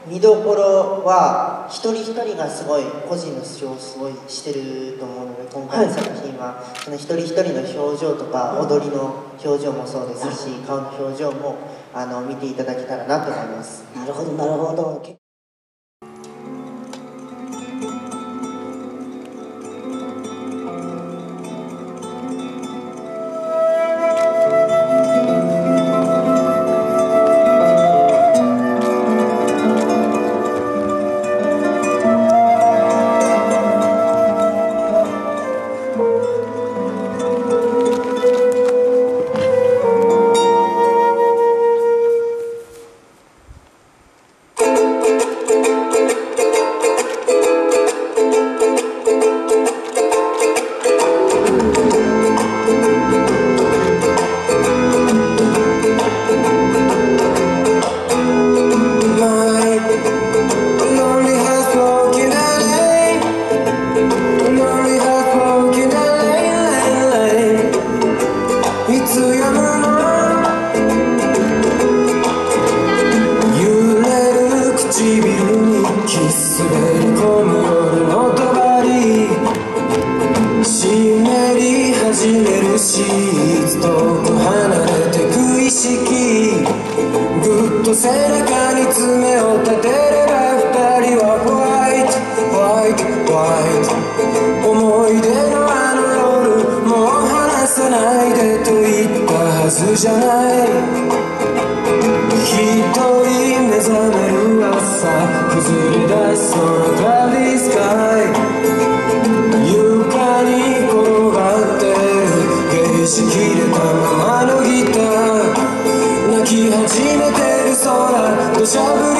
見どころは一人一人がすごい個人の主張をすごいしてると思うので、今回の作品はその一人一人の表情とか踊りの表情もそうですし、顔の表情も見ていただけたらなと思います。 なるほどなるほど。 背中に爪を立てれば二人はホワイトホワイトホワイト、思い出のあの夜もう離さないでと言ったはずじゃない。一人目覚める朝、崩れ出すそのクラウディスカイ、床に転がってるゲージ切れたままのギター、泣き始めてる空、土砂降り